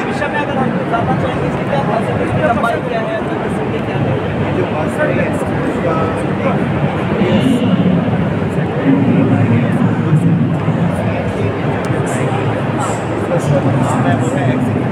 विषय में अगर हम जानना चाहेंगे इसकी क्या खासियत है, लंबाई क्या है, क्या है? जो बस है इसका नाम है वो है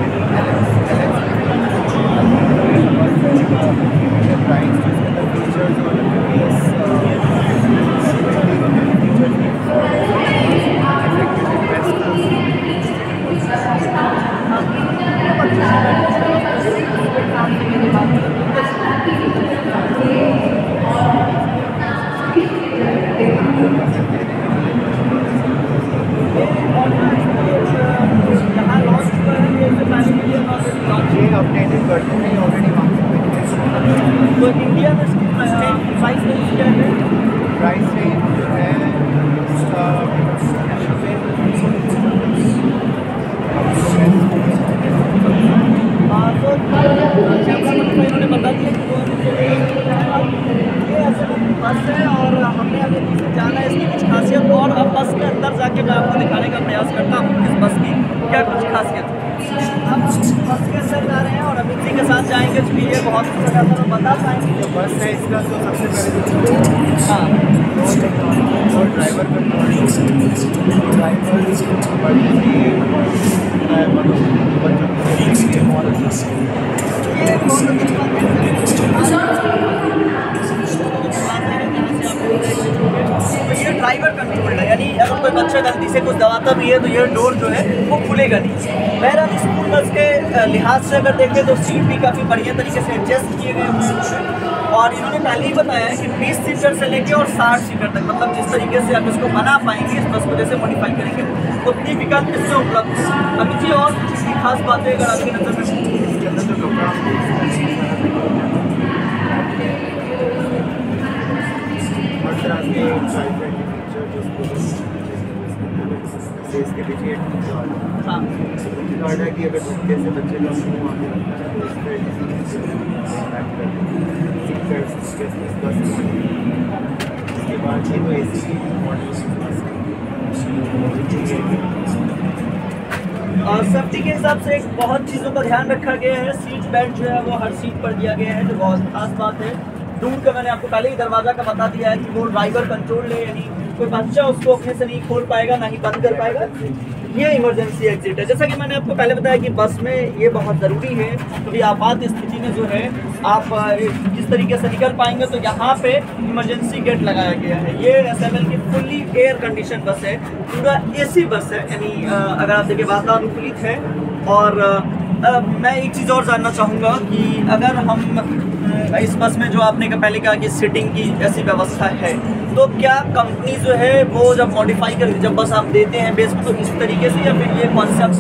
तो इंडिया में इसकी प्राइस रेंज क्या है? प्राइस रेंज जो है इसका इन्होंने बता दिया कि ये ऐसे बस है और हमने अभी इसे जाना है इसकी कुछ खासियत, और अब बस के अंदर जाके मैं आपको दिखाने का प्रयास करता हूँ इस बस की क्या कुछ खासियत है। हम बस के अंदर जा रहे हैं और अमित जी के साथ जाएंगे, जो ये बहुत ज़्यादा बता पाएंगे। जो बस है इसका तो सबसे पहले हाँ, और ड्राइवर कंट्रोल ये ड्राइवर कंट्रोल है, यानी अगर कोई बच्चा गलती से कुछ दबाता भी है तो ये डोर जो है वो खुलेगा नहीं। बहरहाल स्कूल बस के लिहाज से अगर देखें तो सीट भी काफ़ी बढ़िया तरीके से एडजस्ट किए गए हुए हैं, और इन्होंने पहले ही बताया है कि 20 सीटर से लेके और 60 सीटर तक, मतलब जिस तरीके से आप इसको बना पाएंगे इस बस को जैसे मॉडिफाई करेंगे उतनी विकल्प इसमें उपलब्ध है। अभी जी और किसी खास बातें अगर आपकी नज़र में इसके अंदर जो कपड़ा हर तरह के इसके पीछे हाँ कार्ड है कि अगर जैसे बच्चे का मुँह इसके बाद ये तो AC की मॉडल और सेफ्टी के हिसाब से एक बहुत चीज़ों का ध्यान रखा गया है। सीट बेल्ट जो है वो हर सीट पर दिया गया है, जो बहुत खास बात है। दूर का मैंने आपको पहले ही दरवाज़ा का बता दिया है कि वो ड्राइवर कंट्रोल है, यानी कोई बच्चा उसको अपने से नहीं खोल पाएगा ना ही बंद कर पाएगा। ये इमरजेंसी एग्जिट है। जैसा कि मैंने आपको पहले बताया कि बस में ये बहुत ज़रूरी है, क्योंकि आपात स्थिति में जो है आप किस तरीके से निकल पाएंगे, तो यहाँ पे इमरजेंसी गेट लगाया गया है। ये SML की फुल्ली एयर कंडीशन बस है, पूरा AC बस है, यानी अगर आप देखिए वातानुकूलित है। और मैं एक चीज़ और जानना चाहूँगा कि अगर हम इस बस में जो आपने पहले कहा कि सीटिंग की ऐसी व्यवस्था है, तो क्या कंपनी जो है वो जब मॉडिफाई कर जब बस आप देते हैं बेस में तो इस तरीके से, या फिर ये कॉन्सेप्ट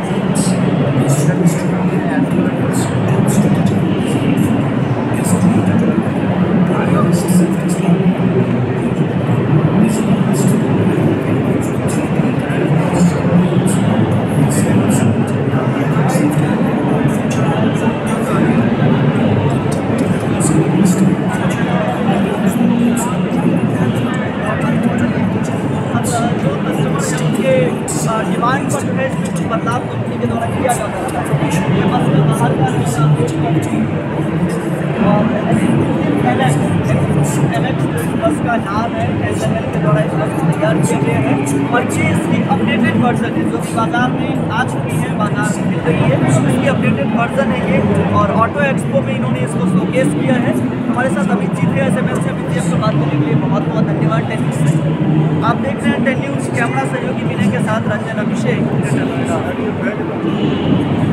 डिमांड पर जो है इसमें कुछ बदलाव कंपनी के द्वारा किया जा सकता है। ये बस का बाहर का और बस का नाम है, SML के द्वारा इस बस को तैयार किया गया है, और ये इसकी अपडेटेड वर्जन है जो कि बाज़ार में आ चुकी है, बाज़ार में मिल रही है। इसकी अपडेटेड वर्जन है ये, और ऑटो एक्सपो में इन्होंने इसको शोकेस किया है। हमारे साथ अमित जी थे SML से। अमित जी आपसे बात करने के लिए बहुत बहुत धन्यवाद। 10 न्यूज़ से आप देख रहे हैं 10 न्यूज़, कैमरा सहयोगी विनय के साथ रंजन अभिषेक।